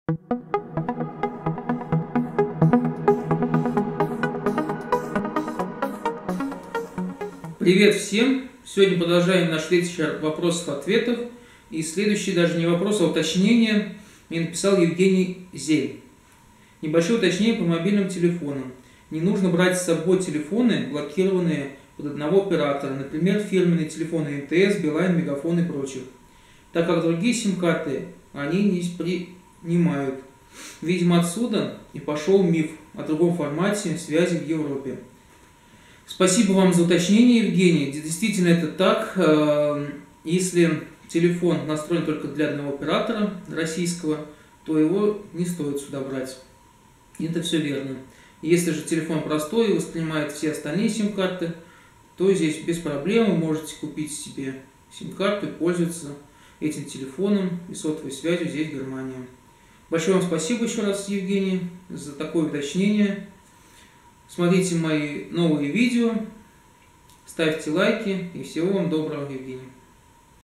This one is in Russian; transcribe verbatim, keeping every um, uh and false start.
Привет всем! Сегодня продолжаем наш вечер вопросов-ответов. И следующий даже не вопрос, а уточнение мне написал Евгений Зель. Небольшое уточнение по мобильным телефонам. Не нужно брать с собой телефоны, блокированные под одного оператора, например, фирменные телефоны эм тэ эс, Билайн, Мегафон и прочих, так как другие сим-карты они не принимают. Видимо, отсюда и пошел миф о другом формате связи в Европе. Спасибо вам за уточнение, Евгений. Действительно, это так. Если телефон настроен только для одного оператора российского, то его не стоит сюда брать. Это все верно. Если же телефон простой и воспринимает все остальные сим-карты, то здесь без проблем вы можете купить себе сим-карту и пользоваться этим телефоном и сотовой связью здесь, в Германии. Большое вам спасибо еще раз, Евгений, за такое уточнение. Смотрите мои новые видео, ставьте лайки и всего вам доброго, Евгений.